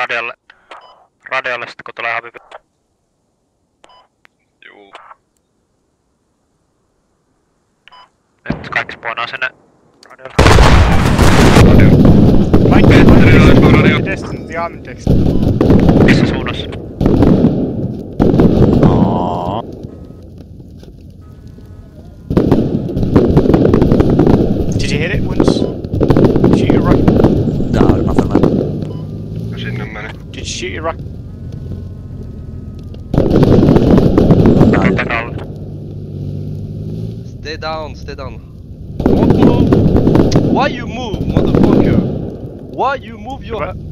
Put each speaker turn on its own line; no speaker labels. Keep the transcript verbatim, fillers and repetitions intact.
radiolle. Radiolle sitten kun tulee H A B.
Juu.
Nyt kaikki spawnaa sinne radiolle.
Radio.
Testin the army text.
Missä suunnassa?
Did you hit it once? Shoot your rocket.
No, nothing man.
Sinne meni.
Did you shoot your rocket?
No.
Stay down, stay down. Don't move! Why you move, motherfucker? Why you move your...